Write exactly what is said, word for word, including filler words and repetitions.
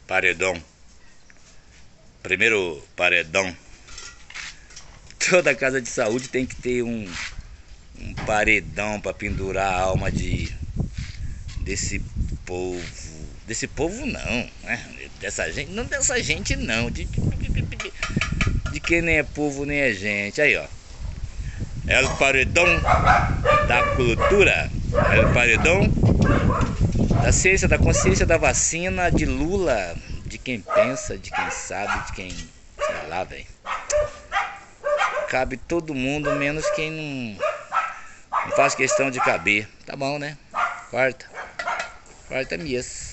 paredão. Primeiro paredão. Toda casa de saúde tem que ter um, um paredão para pendurar a alma de desse povo. Desse povo não, né? Dessa gente, não dessa gente não. De, de, de, de, de quem nem é povo nem é gente. Aí, ó. É o paredão da cultura. É o paredão da ciência, da consciência, da vacina, de Lula, de quem pensa, de quem sabe, de quem, sei lá, velho. Cabe todo mundo, menos quem não, não faz questão de caber. Tá bom, né? Quarta. Quarta é mês.